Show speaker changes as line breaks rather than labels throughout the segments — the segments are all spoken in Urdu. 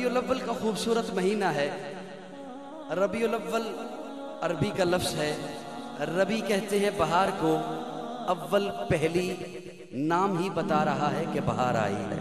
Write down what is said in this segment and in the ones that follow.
ربیع الاول کا خوبصورت مہینہ ہے. ربیع الاول عربی کا لفظ ہے. ربی کہتے ہیں بہار کو. اول پہلی نام ہی بتا رہا ہے کہ بہار آئی ہے.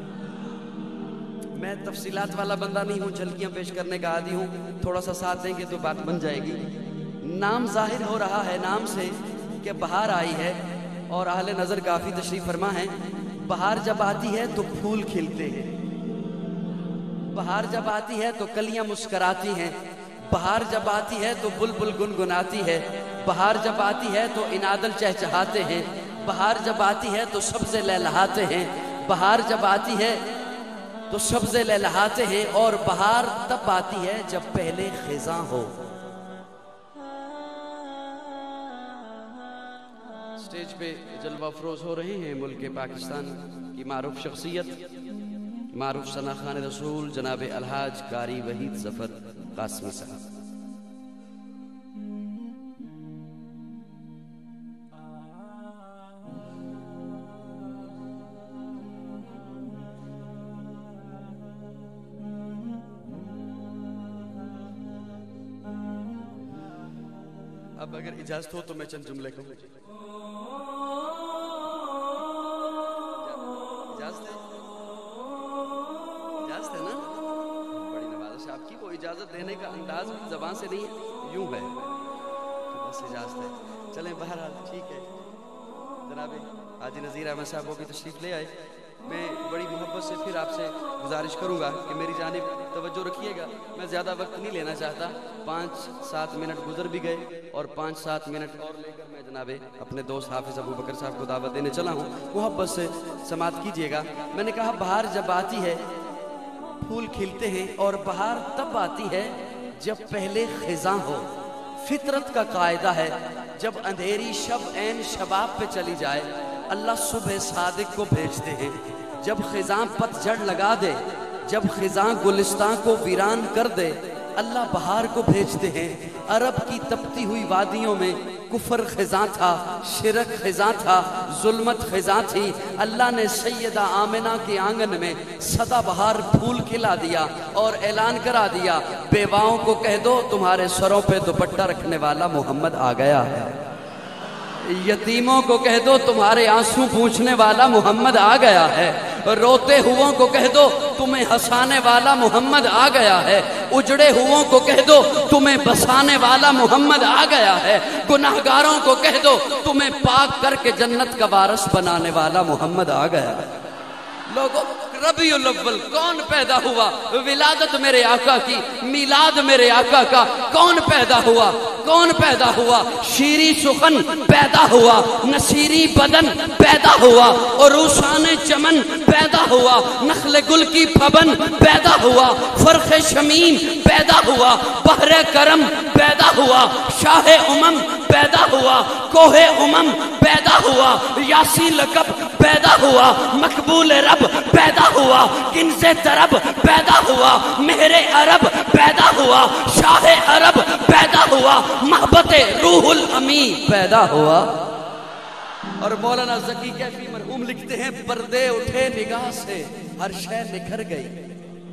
میں تفصیلات والا بندہ نہیں ہوں, جھلکیاں پیش کرنے کا عادی ہوں. تھوڑا سا ساتھ دیں گے تو بات بن جائے گی. نام ظاہر ہو رہا ہے نام سے کہ بہار آئی ہے, اور اہل نظر کافی تشریف فرما ہے. بہار جب آتی ہے تو پھول کھلتے ہیں, بہار جب آتی ہے تو کلیاں مسکراتی ہیں, بہار جب آتی ہے تو بلبل گنگناتی ہے, بہار جب آتی ہے تو انادل چہچہاتے ہیں, بہار جب آتی ہے تو سبزے لہلہاتے ہیں, بہار جب آتی ہے تو سبزے لہلہاتے ہیں. اور بہار تب آتی ہے جب پہلے خزاں ہو. اسٹیج پہ جلوہ افروز ہو رہے ہیں ملک پاکستان کی معروف شخصیت, معروف ثنا خوان رسول جناب الحاج قاری وحید ظفر قاسمی صاحب. اب اگر اجازت ہو تو میں چند جملے کہوں. اجازت ہے نا؟ بڑی نوازش آپ کی. وہ اجازت دینے کا انداز زبان سے نہیں ہے, یوں ہے تو بس اجازت ہے. چلیں بہرحال ٹھیک ہے. جناب حاجی نذیر احمد صاحب وہ بھی تشریف لے آئے. میں بڑی محبت سے پھر آپ سے گزارش کروں گا کہ میری جانب توجہ رکھیے گا. میں زیادہ وقت نہیں لینا چاہتا. 5-7 منٹ گزر بھی گئے اور 5-7 منٹ اور لے کر میں جناب اپنے دوست حافظ ابو بکر صاحب کو دعوت دینے چلا ہوں. محبت سے سماعت کیجیے گا. میں نے کہا بہار جب آتی ہے پھول کھلتے ہیں, اور بہار تب آتی ہے جب پہلے خزاں ہو. فطرت کا قاعدہ ہے جب اندھیری شب عین شباب پہ چلی جائے اللہ صبح صادق کو بھیجتے ہیں. جب خزاں پت جھڑ لگا دے, جب خزاں گلستان کو ویران کر دے اللہ بہار کو بھیجتے ہیں. عرب کی تپتی ہوئی وادیوں میں کفر خزاں تھا, شرک خزاں تھا, ظلمت خزاں تھی. اللہ نے سیدہ آمنہ کے آنگن میں سدا بہار پھول کھلا دیا اور اعلان کرا دیا بیواؤں کو کہہ دو تمہارے سروں پہ دوپٹہ رکھنے والا محمد آ گیا ہے. یتیموں کو کہہ دو تمہارے آنسو پوچھنے والا محمد آ گیا ہے. روتے ہوں کو کہہ دو تمہیں ہنسانے والا محمد آ گیا ہے. اجڑے ہوں کو کہہ دو تمہیں بسانے والا محمد آ گیا ہے. گناہگاروں کو کہہ دو تمہیں پاک کر کے جنت کا وارث بنانے والا محمد آ گیا ہے. لوگوں ربیع الاول کون پیدا ہوا؟ ولادت میرے آقا کی, میلاد میرے آقا کا. کون پیدا ہوا؟ کون پیدا ہوا؟ شیریں سخن پیدا ہوا, نصیری بدن پیدا ہوا, اور عروسان چمن پیدا ہوا, نخل گل کی پھبن پیدا ہوا, فرخ شمیم پیدا ہوا, بحر کرم پیدا ہوا, شاہ امم پیدا ہوا, کوہ امم پیدا ہوا, یاسی لقب پیدا ہوا, مقبول رب پیدا ہوا, کنز طرب پیدا ہوا, مہر عرب پیدا ہوا, شاہ عرب پیدا ہوا, محبت روح الامی پیدا ہوا. اور مولانا ذکی کیفی مرحوم لکھتے ہیں پردے اٹھے نگاہ سے ہر شے نکھر گئی.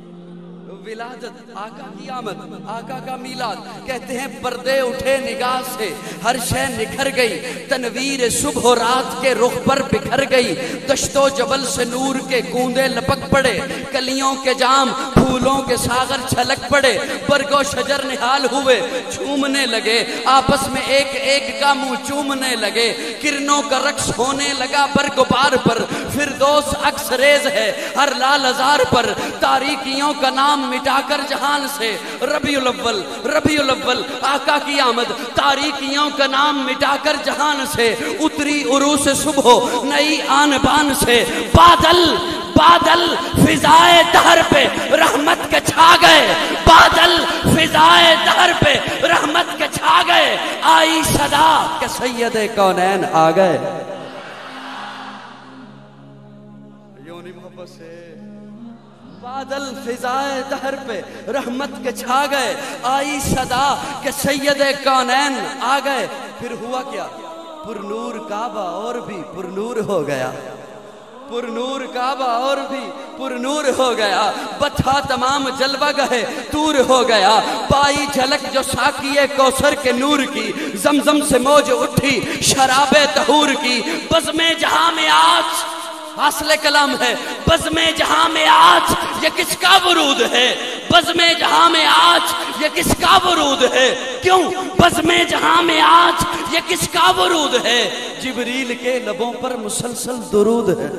ولادت آقا کی آمد, آقا کا میلاد, کہتے ہیں پردے اٹھے نگاہ سے ہر شے نکھر گئی. تنویر صبح و رات کے رخ پر بکھر گئی. دشت و جبل سے نور کے کوندے لپک پڑے, کلیوں کے جام پھولوں کے ساغر چھلک پڑے. برگ و شجر نہال ہوئے جھومنے لگے, آپس میں ایک ایک کا منہ چومنے لگے. کرنوں کا رقص ہونے لگا برگ بار پر, فردوس عکس ریز ہے ہر لال ازار پر. تاریکیوں کا نام مٹا کر جہان سے ربیع الاول, ربیع الاول آقا کی آمد. تاریکیوں کا نام مٹا کر جہان سے اتری عروس صبح نئی آن بان سے. بادل بادل فضائے دہر پہ رحمت کے چھا گئے, بادل فضائے دہر پہ رحمت کے چھا گئے. آئی صدا کہ سید کونین آ گئے. یونی محبت سے بادل فضائے دہر پہ رحمت کے چھا گئے, آئی صدا کہ سید کونین آ گئے. پھر ہوا کیا؟ پر نور کعبہ اور بھی پر نور ہو گیا. पुरनूर काबा और भी पुरनूर हो गया, बथा तमाम जलवा गए दूर हो गया, पाई झलक जो साकिए कौसर के नूर की, जमजम से मौज उठी शराबे तहूर की। बज़्मे जहां में आज हासिल कलाम है, बज़्मे जहां में आज ये किसका वरूद है, बज़्मे जहां में आज ये किसका वरूद है, क्यों बज़्मे जहां में आज ये किसका वरूद है, जिब्रील के लबों पर मुसलसल दुरूद है।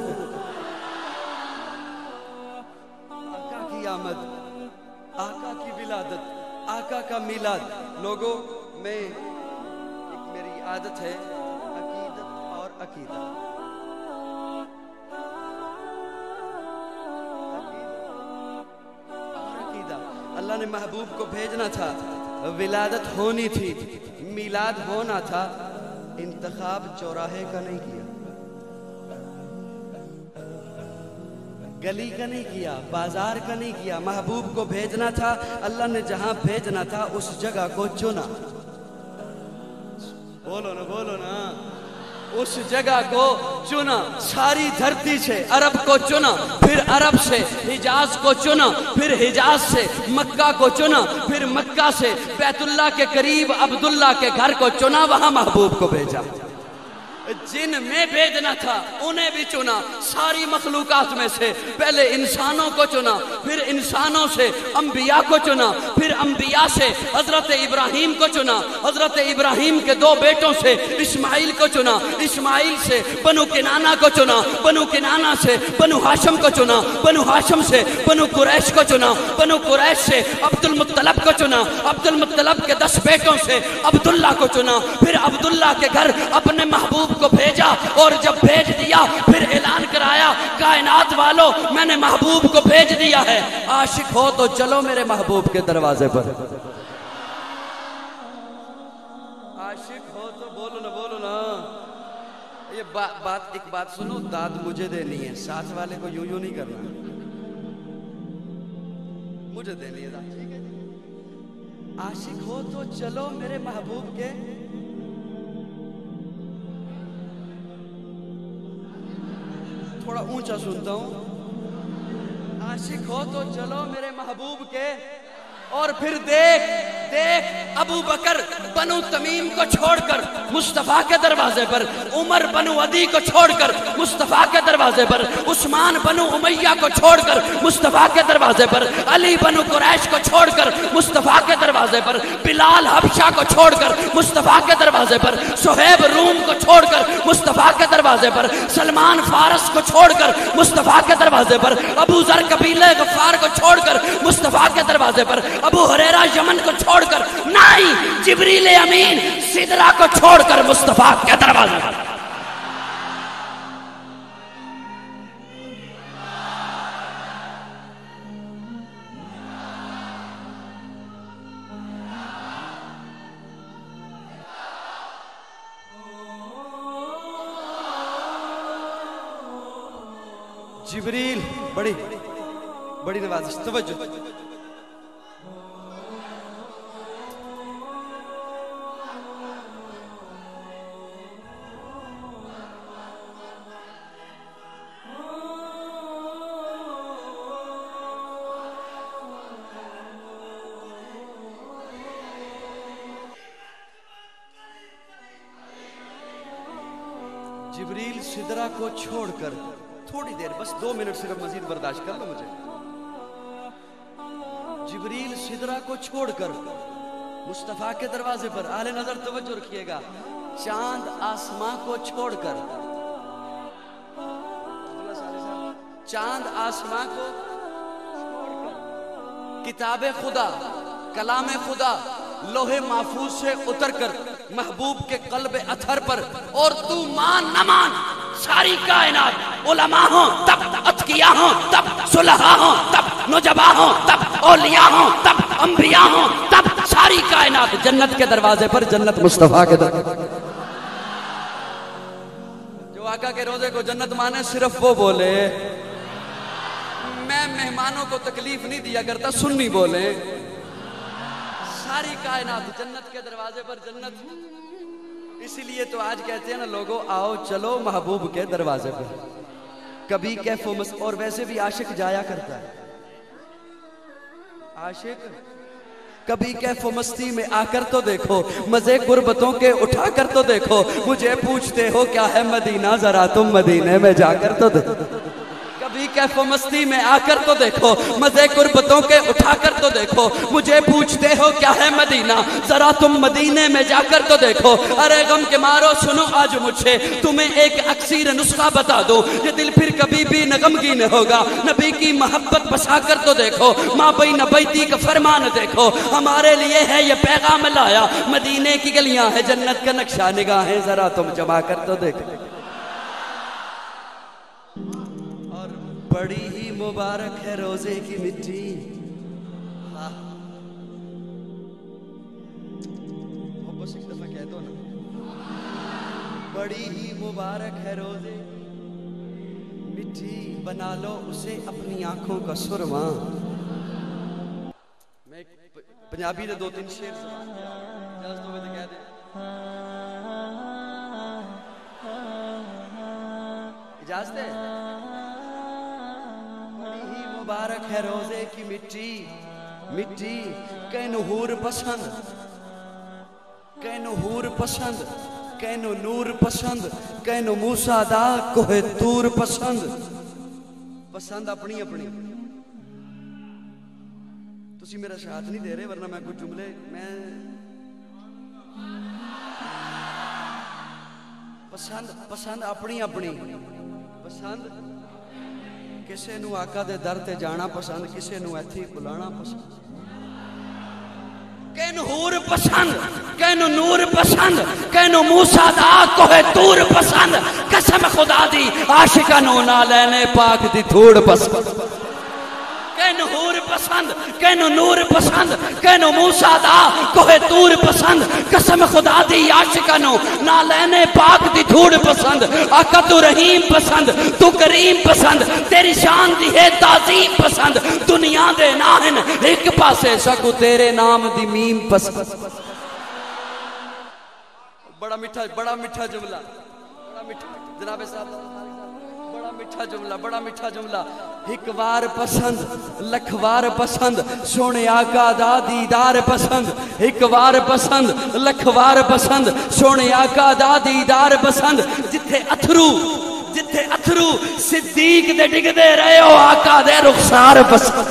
आका की आमद, आका की विलादत, आका का मिलाद। लोगों में एक मेरी आदत है अकीदत और अकीदा, अल्लाह ने महबूब को भेजना था, विलादत होनी थी, मिलाद होना था, इंतखाब चौराहे का नहीं किया, गली का नहीं किया, बाजार का नहीं किया। महबूब को भेजना था, अल्लाह ने जहां भेजना था उस जगह को चुना। बोलो ना, उस जगह को चुना। सारी धरती से अरब को चुना, फिर अरब से हिजाज को चुना, फिर हिजाज से मक्का को चुना, फिर मक्का से बैतुल्लाह के करीब अब्दुल्ला के घर को चुना, वहां महबूब को भेजा। जिन में भेजना था उन्हें भी चुना, सारी मखलूकात में से पहले इंसानों को चुना, फिर इंसानों से अंबिया को चुना, फिर अंबिया से हजरत इब्राहीम को चुना, हजरत इब्राहीम के दो बेटों से इस्माइल को चुना, इस्माइल से बनु किनाना को चुना, बनु किनाना से बनु हाशम को चुना, बनु हाशम से बनु कुरैश को चुना, बनु कुरैश से अब्दुल मुत्तलब को चुना, अब्दुल मुत्तलब के 10 बेटों से अब्दुल्ला को चुना, फिर अब्दुल्ला के घर अपने महबूब को भेजा, और जब भेज दिया फिर ऐलान कराया, कायनात वालों मैंने महबूब को भेज दिया है, आशिक हो तो चलो मेरे महबूब के दरवाजे पर। आशिक हो तो बोलो ना। ये एक बात सुनो, दाद मुझे देनी है, साथ वाले को यूं नहीं करना, मुझे देनी है दाद, ठीक है। आशिक हो तो चलो मेरे महबूब के, थोड़ा ऊंचा सुनता हूं। आशिक हो तो चलो मेरे महबूब के, और फिर देख अबू बकर बनु तमीम को छोड़कर मुस्तफा के दरवाजे पर, उमर बनु अदी को छोड़कर मुस्तफा के दरवाजे पर, उस्मान बनु उमैया को छोड़कर मुस्तफा के दरवाजे पर, अली बनु कुरैश को छोड़कर मुस्तफा के दरवाजे पर, बिलाल हबशा को छोड़कर मुस्तफा के दरवाजे पर, सुहैब रूम को छोड़कर मुस्तफा के दरवाजे पर, सलमान फारस को छोड़कर मुस्तफा के दरवाजे पर, अबू जर कबीले गफ्फार को छोड़कर मुस्तफा के दरवाजे पर, अबू हुरैरा यमन को छोड़कर, नहीं जिब्रील अमीन सिदरा को छोड़कर मुस्तफा के दरवाजे पर। जिब्रील बड़ी नवाज़िश, तवज्जो। जिब्रील सिदरा को छोड़कर थोड़ी देर, बस 2 मिनट सिर्फ मजीद बर्दाश्त कर लो मुझे। जिब्रील सिदरा को छोड़कर मुस्तफा के दरवाजे पर, आले नजर तवज्जो रखिएगा, चांद आसमां को छोड़कर, चांद आसमां को छोड़कर, किताबे खुदा, कलामे खुदा लोहे महफूज से उतरकर महबूब के कल्बे अथर पर, और तू मान न मान सारी कायनात, उलमा हो तब अतकिया हो तब सुलहा हो तब नुजबा हो तब औलिया हो तब अंबिया हो तब सारी कायनात जन्नत के दरवाजे पर, जन्नत मुस्तफा के दरवाजे। जो आका के रोजे को जन्नत माने सिर्फ वो बोले, मैं मेहमानों को तकलीफ नहीं दिया करता, सुन्नी बोले। सारी कायनात जन्नत के दरवाजे पर, जन्नत। इसीलिए तो आज कहते हैं ना लोगों, आओ चलो महबूब के दरवाजे पर। کبھی کیف و مست، اور ویسے بھی عاشق جایا کرتا ہے، عاشق کبھی کیف و مستی میں آ کر تو دیکھو، مزے غربتوں کے اٹھا کر تو دیکھو، مجھے پوچھتے ہو کیا ہے مدینہ، ذرا تم مدینے میں جا کر تو دیکھو، کبھی کیف و مستی میں آ کر تو دیکھو، مزے غربتوں کے اٹھا کر تو دیکھو، مجھے پوچھتے ہو کیا ہے مدینہ، ذرا تم مدینے میں جا کر تو دیکھو۔ ارے غم کے مارو سنو آج مجھ سے تمہیں ایک اکسیر نسخہ بتا دو، یہ دل پھر کبھی بھی نہ غمگین ہوگا، نبی کی محبت بسا کر تو دیکھو، ماں بین بیتی کا فرمان دیکھو، ہمارے لیے ہے یہ پیغام لایا، مدینے کی گلیاں ہے جنت کا نقشہ، نگاہیں ذرا تم جما کر تو دیکھو۔ بڑی ہی مبارک ہے روزے کی مٹی، بس ایک دفعہ کہہ دو نا، بڑی ہی مبارک ہے روزے مٹی، بنا لو اسے اپنی آنکھوں کا سرما۔ میں پنجابی دے دو تین شیر اجازت ہوئے تو کہہ دیں، اجازت ہے؟ مبارک ہے روزے کی مٹی، مٹی کینو حور پسند، کینو حور پسند، کینو نور پسند، کینو موسیٰ دا کوہ طور پسند، پسند اپنی اپنی۔ تسی میرا شہادت نہیں دے رہے ورنہ میں کچھ جملے میں پسند اپنی اپنی، پسند کسے نو آقا دے در تے جانا پسند، کسے نو ایتھی بلانا پسند، کینو حور پسند، کینو نور پسند، کینو موسیٰ دا کوہ طور پسند، قسم خدا دی عاشقہ نو نالینے پاک دی دھوڑ پسند، کینو حور پسند، کینو نور پسند، کینو موسیٰ دا کوہ طور پسند، قسم خدا دی عاشقہ نو نالینے پاک دی دھوڑ پسند، آقا تو رحیم پسند، تو کریم پسند، تیری شان دی ہے تعظیم پسند، دنیا دے ناہن ایک پاسے سکو تیرے نام دی میم پسند۔ بڑا میٹھا جملہ، بڑا میٹھا جناب صاحب، بڑا میٹھا جملہ، بڑا میٹھا جملہ، ایک وار پسند لکھ وار پسند، سونے آقا دا دیدار پسند، ایک وار پسند لکھ وار پسند، سونے آقا دا دیدار پسند، جتھے اتھرو صدیق دے ڈگ دے رہے ہو آقا دے رخسار پسند،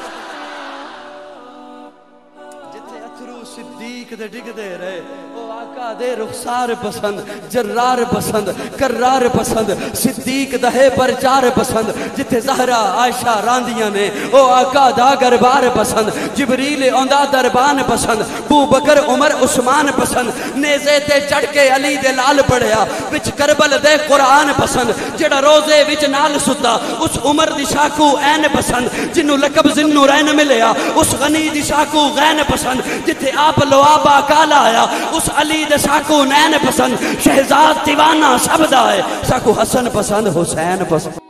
جتھے اتھرو صدیق دے ڈگ دے رہے او آقا دے رخسار پسند، جرار پسند، کرار پسند، صدیق دہے پر چار پسند، جتھے زہرہ عائشہ راندیاں نے او آقا دا گربار پسند، جبریل اوندہ دربان پسند، بو بکر عمر عثمان پسند، نیزے تے چڑھ کے علی دے لال پڑھیا، وچ کربل دے قرآن پسند، جڑا روزے وچ نال ستا اس عمر دی شاکو این پسند، جنو لقب ذوالنورین ملیا اس غنی دی شاکو غین پسند، جتھے آپ لوابا کالا آیا اس علی دے ساکو نین پسند، شہزاد دیوانہ سب دا ہے ساکو حسن پسند حسین پسند۔